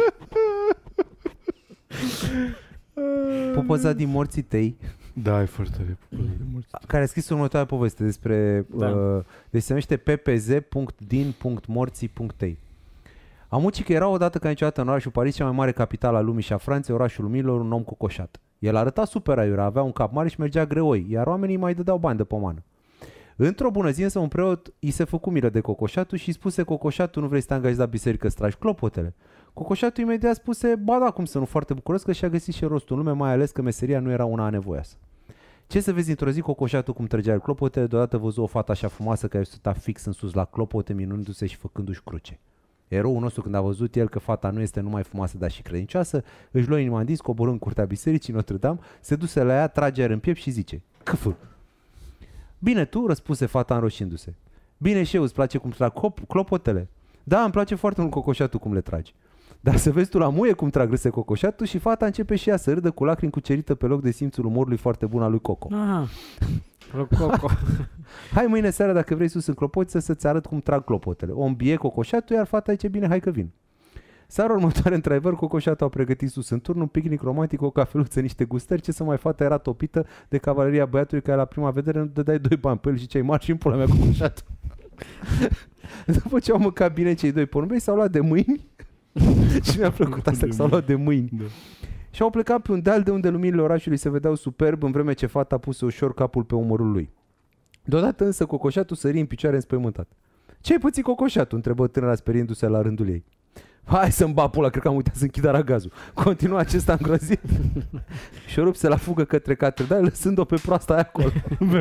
Popoza din morții tăi, Da, e foarte tare. care a scris următoarea poveste despre... Da. Deci se numește ppz.din.morții.tei. Amuci că era odată ca niciodată în orașul Paris, cea mai mare capitală a lumii și a Franței, orașul luminilor, un om cocoșat. El arăta super aiurea, avea un cap mare și mergea greoi, iar oamenii mai dădeau bani de pomană. Într-o bună zi însă un preot i se făcu milă de cocoșatul și spuse: cocoșatul, nu vrei să te angajezi la biserică să tragi clopotele? Cocoșatul imediat spuse: ba da, cum să nu, foarte bucuros că și-a găsit și rostul în lume, mai ales că meseria nu era una anevoioasă. Ce să vezi, într-o zi cocoșatul cum trăgea el clopotele, deodată văzu o fată așa frumoasă care stătea fix în sus la clopote, minunându-se și făcându-și cruce. Eroul nostru, când a văzut el că fata nu este numai frumoasă, dar și credincioasă, își luă inima în dis, coborâ în curtea bisericii Notre-Dame, se duse la ea, trage aer în piept și zice: Câfă! Bine tu, răspunse fata înroșindu-se. Bine și eu, îți place cum trag clopotele? Da, îmi place foarte mult cocoșatul cum le tragi. Dar să vezi tu la muie cum trag râse cocoșatul și fata începe și ea să râdă cu lacrimi cucerite pe loc de simțul umorului foarte bun al lui Coco. Aha. Coco. Hai mâine seara, dacă vrei sus în clopoță, să-ți arăt cum trag clopotele. O îmbie cocoșatul, iar fata zice: bine, hai că vin. Seara următoare, într-adevăr, cocoșatul a pregătit sus în turn un picnic romantic, o cafeluță, niște gustări. Ce să mai, fata era topită de cavaleria băiatului care la prima vedere nu dădeai 2 bani pe el și ce-ai marși în pula mea cocoșatul. După ce au mâncat bine cei doi porumbei, s-au luat de mâini și mi-a plăcut asta, că s-au luat de mâini. Da. Și au plecat pe un deal de unde luminile orașului se vedeau superb, în vreme ce fata puse ușor capul pe umărul lui. Deodată însă cocoșatul sări în picioare înspăimântat. Ce-ai pățit, cocoșatul? Întrebă tânăra speriindu-se la rândul ei. Hai să-mi bat pula, cred că am uitat să închid aragazul. Continua acesta îngrozit și o rupse la fugă către catedrală, lăsând-o pe proasta aia acolo.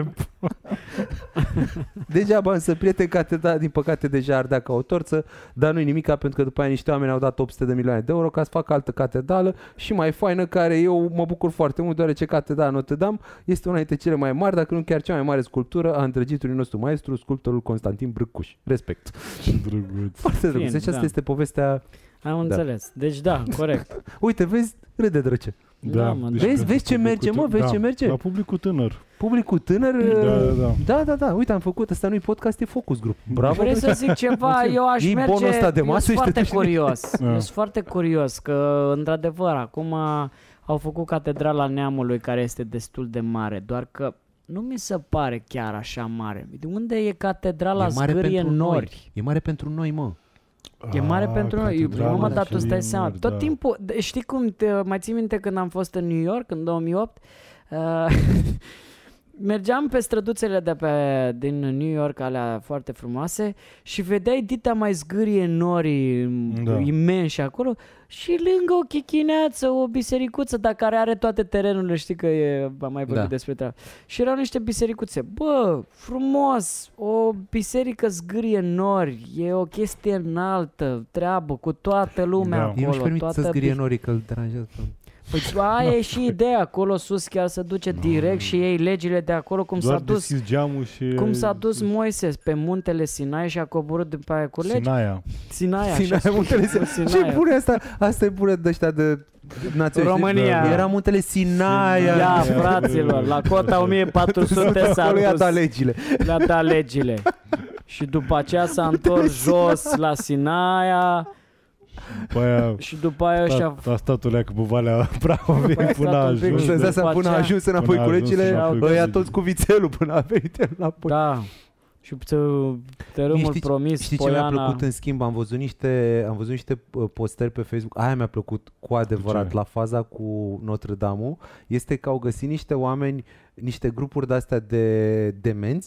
Degeaba însă, prieten, catedrala din păcate deja ardea ca o torță, dar nu-i nimica, pentru că după aia niște oameni au dat 800 de milioane de euro ca să facă altă catedrală și mai faină, care eu mă bucur foarte mult, deoarece catedrala Notre-Dame este una dintre cele mai mari, dacă nu chiar cea mai mare sculptură a îndrăgitului nostru maestru, sculptorul Constantin Brâcuș. Respect. Foarte drăguț. Deci asta este povestea. Am înțeles. Deci da, corect. Uite, vezi, râde drăce. Da, mă, deci Vezi, pentru vezi ce merge, mă, vezi da, ce merge. La publicul tânăr. Publicul tânăr. Da. Uite, am făcut, ăsta nu-i podcast, e focus group. Bravo. Vrei să zic ceva? Eu aș Iei merge, bonul ăsta de eu masă sunt și te foarte duci. curios. Da. Eu sunt foarte curios că, într-adevăr, acum au făcut Catedrala Neamului, care este destul de mare, doar că nu mi se pare chiar așa mare. De unde e Catedrala Zgârie Nori? E mare pentru noi, mă. E mare pentru noi. Mă, dar tu stai seama. Nori, Tot timpul, știi cum, mai ții minte când am fost în New York în 2008? Mergeam pe străduțele din New York, alea foarte frumoase, și vedeai dita mai zgârie nori imensi acolo și lângă o chichineață, o bisericuță, dar care are toate terenurile, știi că am mai vorbit despre treaba. Și erau niște bisericuțe. Bă, frumos, o biserică zgârie nori, e o chestie înaltă, treabă cu toată lumea acolo. Eu nu-și permit să zgârie norii, că îl deranjează. Păi aia e și ideea, acolo sus chiar se duce direct și ei legile de acolo, cum doar s-a dus cum s-a dus Moise pe muntele Sinai și a coborât după aia cu legi. Sinaia, muntele Sinai. Ce pune asta? Asta e pune de ăștia de națiune. România. Era muntele Sinaia. Ia, fraților, la cota 1400 s-a dus. dat legile. Le-a dat legile. Și după aceea s-a întors jos la Sinaia. Și după aia și-a statul leacă pe Valea Prahovei până a ajuns. Până a ajuns înapoi cu legile, ăia toți cu vițelul până a venit el înapoi. Da. Și tărâmul promis, știi Poiana. Ce mi-a plăcut în schimb? Am văzut niște postări pe Facebook. Aia mi-a plăcut cu adevărat la faza cu Notre-Dame-ul. Este că au găsit niște oameni, niște grupuri de-astea de demenți,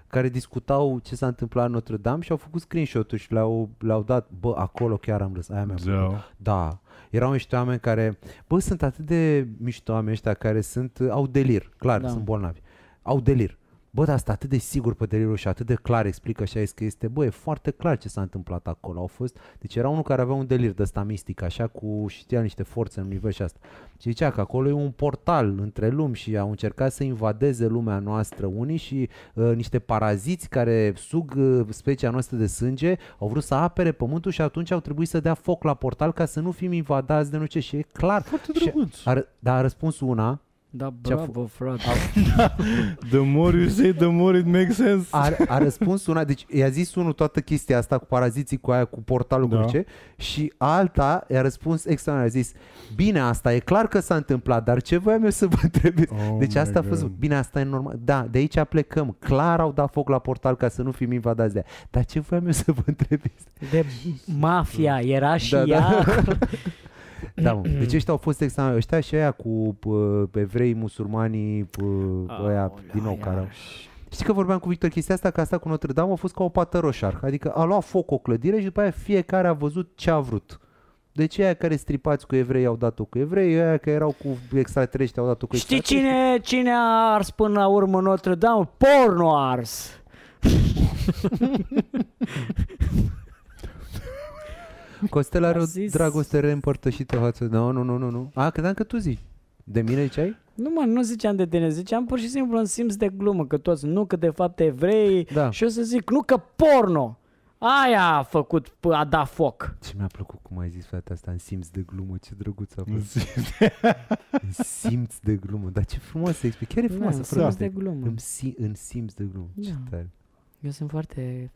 care discutau ce s-a întâmplat în Notre-Dame și au făcut screenshot-uri și le-au dat, bă, acolo chiar am râs, aia mi-a plăcut. Da. Erau niște oameni care, bă, sunt atât de mișto oameni ăștia care au delir, clar, sunt bolnavi. Au delir. Bă, dar asta atât de sigur pe delirul și atât de clar explică și că este, bă, e foarte clar ce s-a întâmplat acolo. Deci era unul care avea un delir de ăsta mistic, așa, cu știa niște forțe în univers și asta. Și zicea că acolo e un portal între lumi și au încercat să invadeze lumea noastră unii și niște paraziți care sug specia noastră de sânge au vrut să apere pământul și atunci au trebuit să dea foc la portal ca să nu fim invadați de nu ce. Și e clar. Foarte drăguț. Dar a răspuns una. Da, bravo, frate. The more you say, the more it makes sense. A răspuns una, deci i-a zis unul toată chestia asta cu paraziții, cu aia, cu portalul, cu ce, și alta i-a răspuns extraordinar, a zis, bine, asta e clar că s-a întâmplat, dar ce voiam eu să vă întreb? Deci asta a fost, bine, asta e normal, da, de aici plecăm, clar au dat foc la portal ca să nu fim invadați de aia, dar ce voiam eu să vă întreb? De mafia, era și ea. Da, mă. Deci ăștia au fost extraordinari, ăștia și aia cu evrei, musulmanii, ăia, din nou, care... Știi că vorbeam cu Victor chestia asta, că asta cu Notre-Dame a fost ca o pată roșarcă, adică a luat foc o clădire și după aia fiecare a văzut ce a vrut. Deci aia care stripați cu evrei au dat-o cu evrei, aia care erau cu extraterestri au dat-o cu extraterestri. Știi cine a ars până la urmă Notre-Dame? Porno ars! Costel are o dragoste reîmpărtășită față. Nu. Credeam că tu zici. De mine ziceai? Nu, mă, nu ziceam de tine, ziceam pur și simplu în simț de glumă, că toți, nu că de fapt evrei, și eu să zic, nu că porno. Aia a făcut, a dat foc. Ce mi-a plăcut cum ai zis, frate, asta în simț de glumă, ce drăguț a fost. În simț de glumă, dar ce frumos să explic, chiar e frumoasă. În simț de glumă. În simț de glumă, ce tare. Eu sunt foarte...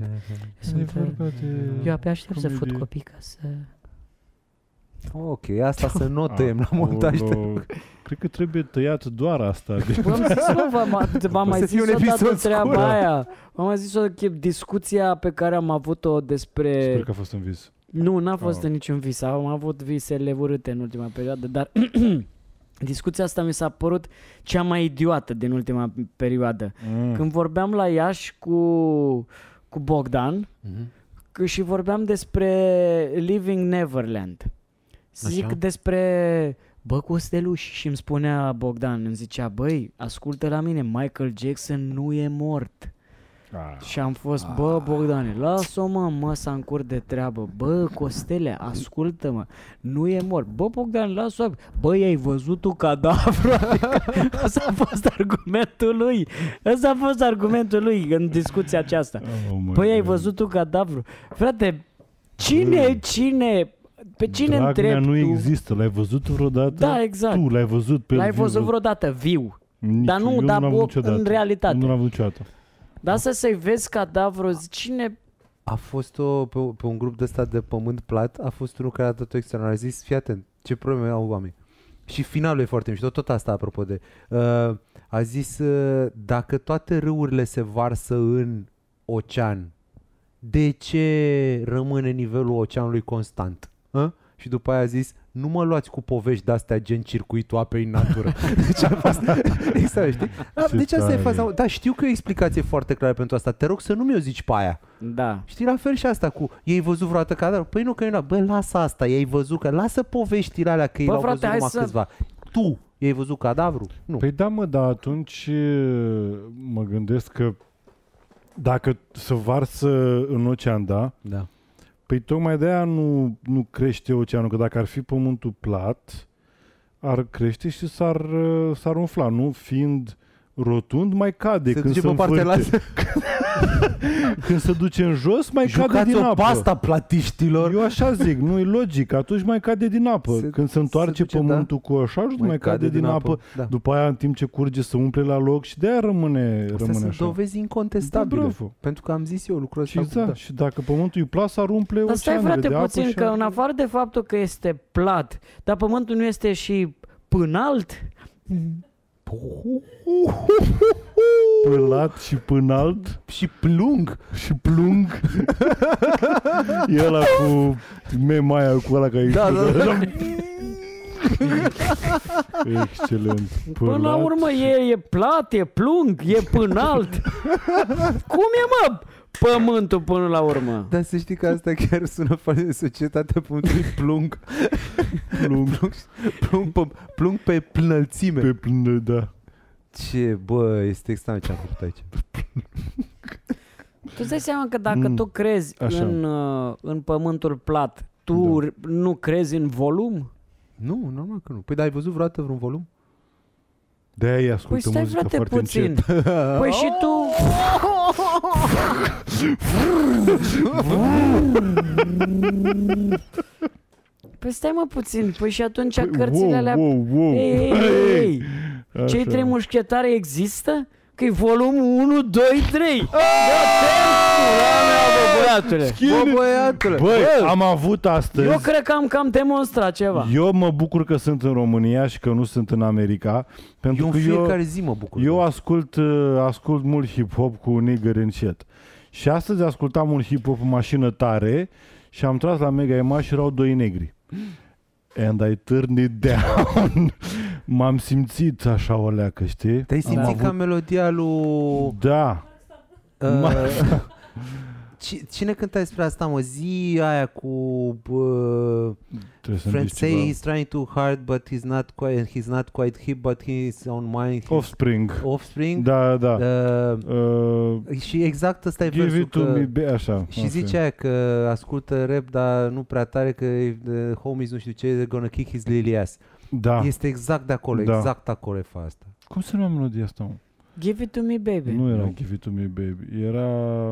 Eu abia aștept să fut copii ca să... Ok, asta să notăm la montaj. Cred că trebuie tăiat doar asta. V-am mai zis odată treaba aia. V-am mai zis o discuția pe care am avut-o despre... Sper că a fost în vis. Nu, n-a fost în niciun vis. Am avut visele urâte în ultima perioadă, dar... Discuția asta mi s-a părut cea mai idiotă din ultima perioadă. Când vorbeam la Iași cu Bogdan și vorbeam despre Living Neverland. Zic despre Costeluș și îmi spunea Bogdan, îmi zicea, băi, ascultă la mine, Michael Jackson nu e mort. Și am fost, Bogdane, lasă-o mă să încur de treabă. Costele, ascultă-mă, nu e mort. Bogdane, lasă-o. Ai văzut tu cadavru? Ăsta a fost argumentul lui în discuția aceasta. Ai văzut tu cadavru? Frate, cine pe cine întrebi nu există, l-ai văzut vreodată? Da, exact. Tu l-ai văzut pe L-ai văzut vreodată viu. Dar nu, în realitate. Nu l-am văzut niciodată. Dar să-i vezi cadavru, cine... A fost pe un grup de ăsta de pământ plat, a fost unul care a dat-o extraordinar. A zis, fii atent, ce probleme au oameni. Și finalul e foarte mișto, tot asta apropo de... a zis, dacă toate râurile se varsă în ocean, de ce rămâne nivelul oceanului constant? Și după aia a zis, nu mă luați cu povești de-astea gen circuitul apei în natură. Deci a fost exact, știi? Deci asta e faza. Da, știu că e o explicație foarte clară pentru asta. Te rog să nu mi-o zici pe aia. Da. Știi, la fel și asta cu ei văzut vreodată cadavru? Păi nu, că eu lasă asta, ei văzut că lasă poveștile alea că ei l-au văzut numai câțiva. Tu ei văzut cadavru? Nu. Păi da, dar atunci mă gândesc că dacă se varsă în ocean, da? Păi tocmai de-aia nu crește oceanul, că dacă ar fi pământul plat, ar crește și s-ar umfla, nu? Fiind rotund, mai cade. Se duce pe partea lasă. Când se duce în jos, mai cade din apă. Jucați-o pasta platiștilor. Eu așa zic, nu e logic. Atunci mai cade din apă. Când se întoarce pământul cu așa, mai cade din apă. Da. După aia, în timp ce curge, se umple la loc și de-aia rămâne așa. Sunt dovezi incontestabile. Da, pentru că am zis eu lucrul ăsta. Și dacă pământul e plat, s-ar umple oceanele. Dar stai, frate, puțin, că în afară de faptul că este plat, dar pământul nu este și înalt? Plat și pânalt și plung. E ăla cu memaia cu ăla care da. Excelent. Până la urmă e plat, e plung, e pânalt. Cum e, mă, pământul până la urmă? Dar să știi că asta chiar sună foarte de societatea punctului plung. Plung pe plănălțime. Pe plână, da. Ce, bă, este extraordinar ce am făcut aici. Tu îți dai seama că dacă tu crezi în pământul plat, tu nu crezi în volum? Nu, normal că nu. Păi, dar ai văzut vreodată vreun volum? De-aia îi Păi ascultă stai, muzică frate, foarte puțin. încet. Păi și tu... Păi stai, mă, puțin. Păi și atunci cărțile alea... Wow. Ei, cei 3 mușchetari există? Că-i volumul 1, 2, 3. Bă, băiatule. Băi, am avut astăzi... Eu cred că am cam demonstrat ceva. Eu mă bucur că sunt în România și că nu sunt în America. Pentru Eu că în fiecare zi mă bucur. Eu ascult mult hip-hop cu nigger încet. Și astăzi ascultam un hip-hop în mașină tare și am tras la Mega Image și erau 2 negri. And I turned it down. M-am simțit așa o leacă, știi? Te-ai simțit ca melodia lui... Da. Cine cânta despre asta, mă? Zi aia cu... Friends say he's trying too hard, but he's not quite hip, but he's on mind. Offspring? Da. Și exact ăsta e Give versul it to me, așa. Și zice aia că ascultă rap, dar nu prea tare, că homies nu știu ce, they're gonna kick his lily ass. Da. Este exact de acolo, exact acolo e fa asta. Cum se numea melodia asta, mă? Give it to me, baby. Nu era Give it to me, baby. Era...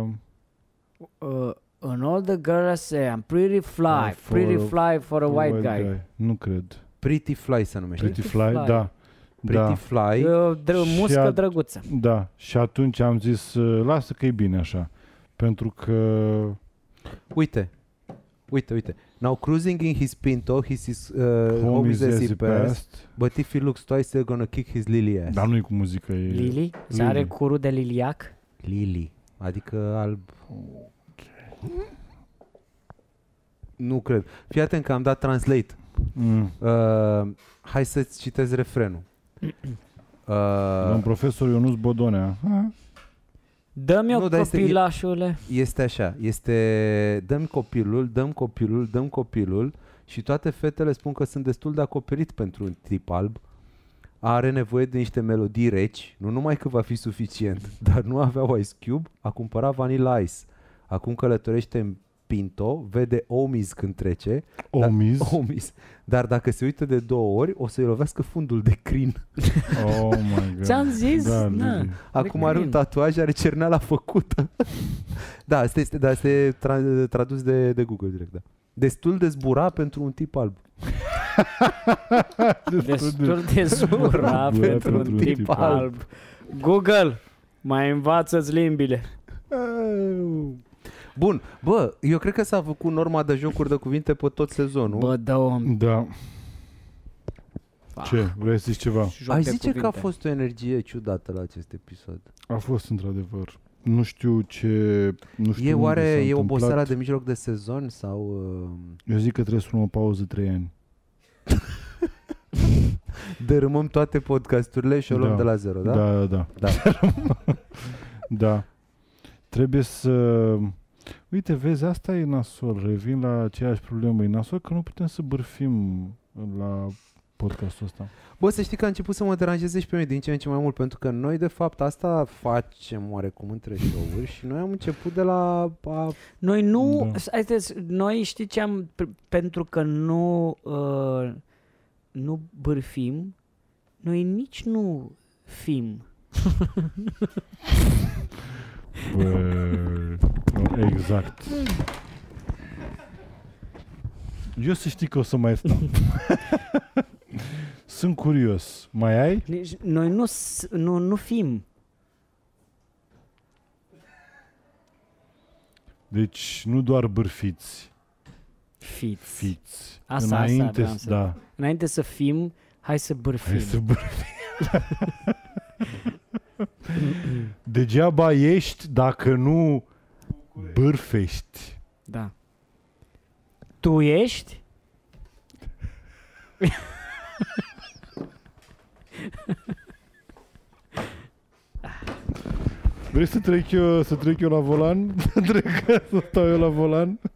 And all the girls say I'm pretty fly for a white guy. Nu cred. Pretty Fly se numește. Pretty Fly, da. Pretty Fly. Muscă drăguță. Da, și atunci am zis, lasă că e bine așa. Pentru că... Uite. Now cruising in his Pinto, his homies as he passed, but if he looks twice, they're gonna kick his lily ass. Dar nu e cu muzică, e... Lily? Se are curul de liliac? Lily. Adică alb. Nu cred. Fii atent că am dat translate. Hai să-ți citesc refrenul. Domn profesor Ionuț Bodonea. Dă-mi copilașule. Este așa. Este dăm copilul și toate fetele spun că sunt destul de acoperit pentru un tip alb. Are nevoie de niște melodii reci, nu numai că va fi suficient, dar nu aveau Ice Cube, a cumpărat Vanilla Ice. Acum călătorește în Pinto, vede Omis când trece. Omis. Dar dacă se uită de 2 ori, o să-i lovească fundul de crin. Oh my God. Ți-am zis? Da. Acum are un tatuaj, are cerneala făcută. Da, asta este tradus de Google direct, da. Destul de zbura pentru un tip alb. Destul de zbura pentru un tip alb. Google, mai învață-ți limbile. Bun, bă, eu cred că s-a făcut norma de jocuri de cuvinte pe tot sezonul. Bă, da. Ce? Vrei să zici ceva? Ai zice că a fost o energie ciudată la acest episod. A fost într-adevăr. Nu știu ce... E oboseala de mijloc de sezon sau... Eu zic că trebuie să luăm o pauză 3 ani. Dărâmăm toate podcasturile și o luăm de la zero, da? Da. Da. Trebuie să... Uite, vezi, asta e nasol. Revin la aceeași problemă. E nasol că nu putem să bârfim la podcastul ăsta. Bă, să știi că a început să mă deranjeze și pe mine din ce în ce mai mult, pentru că noi, de fapt, asta facem oarecum între show-uri și noi am început de la... Noi nu... Da. Noi știi ce am... Pentru că nu bârfim, noi nici nu fim. Bă, exact. Eu să știi că o să mai stau. Sunt curios. Mai ai? Noi nu fim. Deci nu doar bârfiți. Fiți. Înainte să fim, hai să bârfim. Degeaba ești dacă nu bârfești. Da. Tu ești? Vrei să trec eu la volan? Să stau eu la volan?